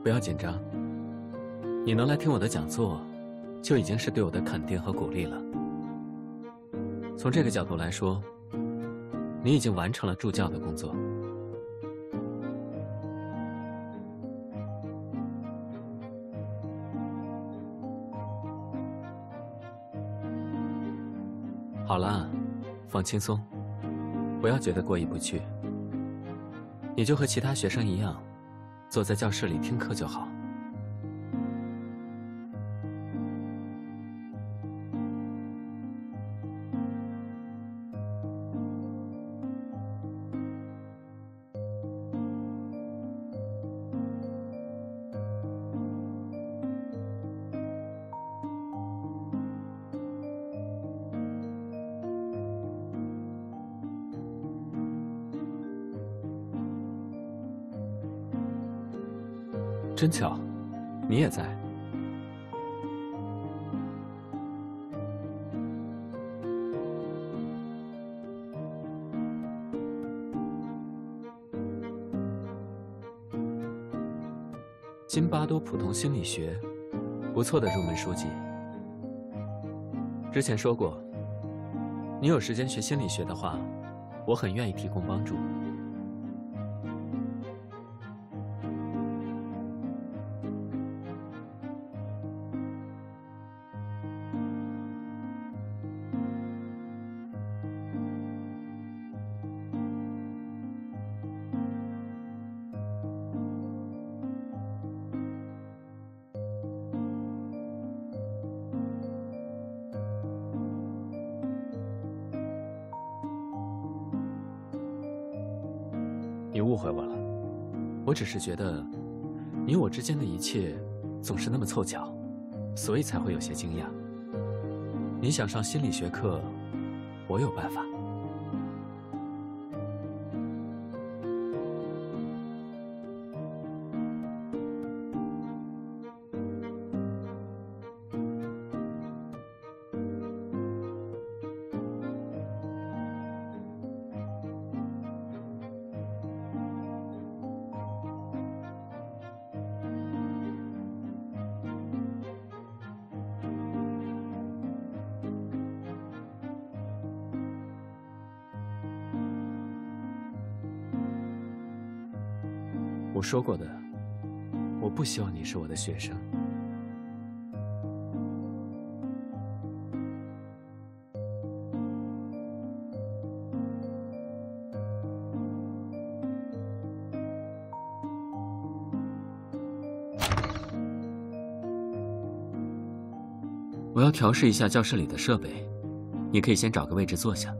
不要紧张，你能来听我的讲座，就已经是对我的肯定和鼓励了。从这个角度来说，你已经完成了助教的工作。好了，放轻松，不要觉得过意不去。你就和其他学生一样，坐在教室里听课就好。真巧，你也在。津巴多普通心理学，不错的入门书籍。之前说过，你有时间学心理学的话，我很愿意提供帮助。你误会我了，我只是觉得，你我之间的一切总是那么凑巧，所以才会有些惊讶。你想上心理学课，我有办法。我说过的，我不希望你是我的学生。我要调试一下教室里的设备，你可以先找个位置坐下。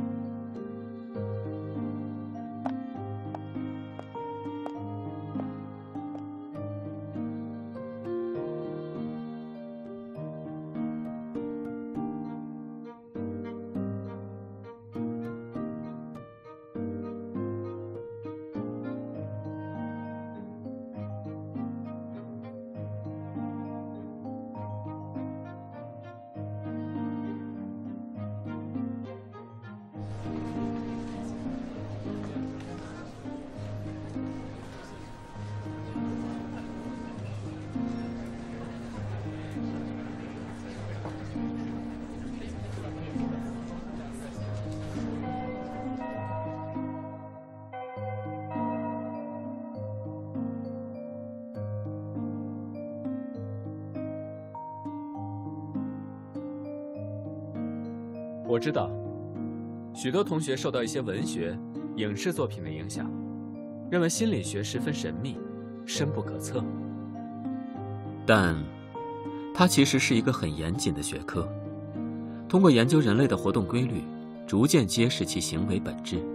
我知道，许多同学受到一些文学、影视作品的影响，认为心理学十分神秘、深不可测。但，它其实是一个很严谨的学科，通过研究人类的活动规律，逐渐揭示其行为本质。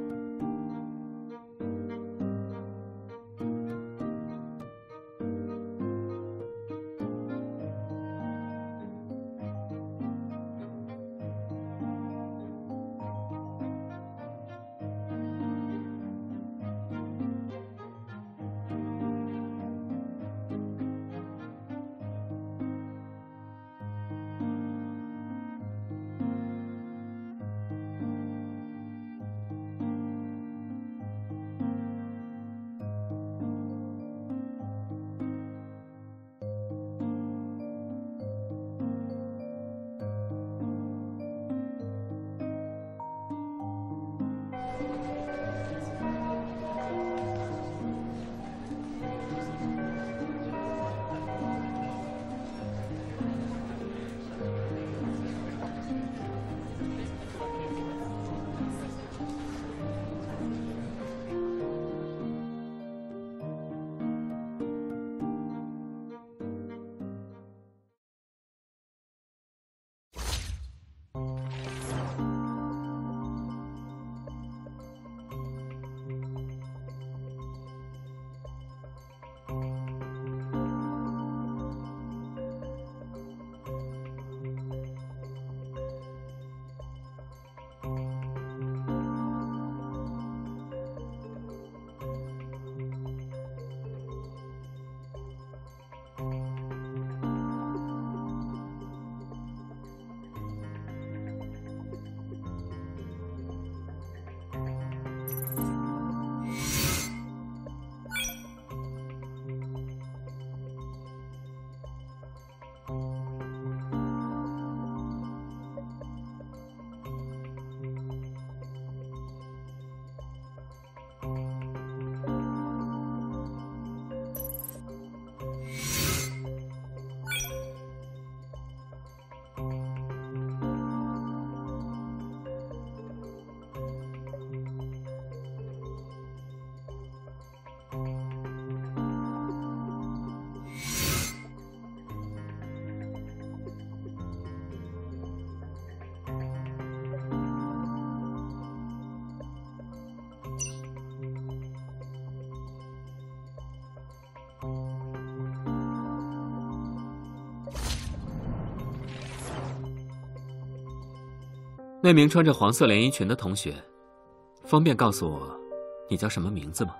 那名穿着黄色连衣裙的同学，方便告诉我你叫什么名字吗？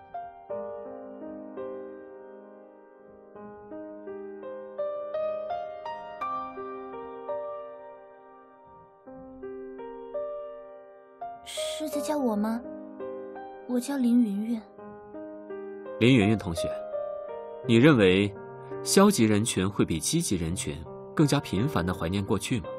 是在叫我吗？我叫林云云。 林云云同学，你认为消极人群会比积极人群更加频繁地怀念过去吗？